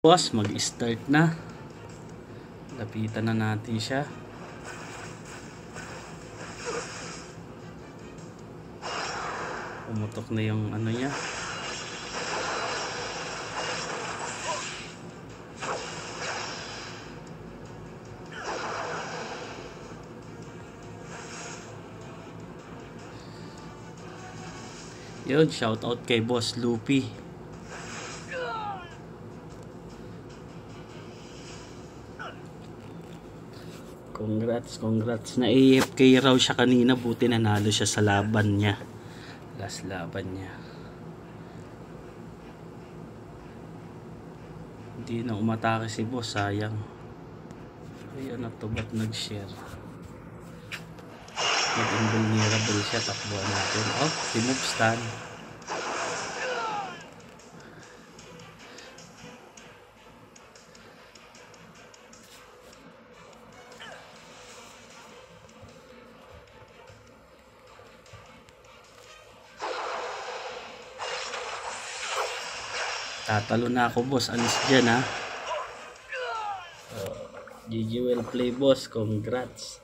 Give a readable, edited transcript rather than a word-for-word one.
Boss, mag-start na. Lapitan na natin siya. Pumutok na yung ano niya. Yun, shout out kay Boss Lupi. Congrats. Na-AFK raw siya kanina, buti nanalo siya sa laban niya. Last laban niya. Hindi na umatake si boss, sayang. Ayun na to, ba't nag-share? Nag-invulnerable siya, takbuhan natin. Oh, remove stun. Tatalo na ako, boss. Alis dyan, ha. GG well play, boss. Congrats.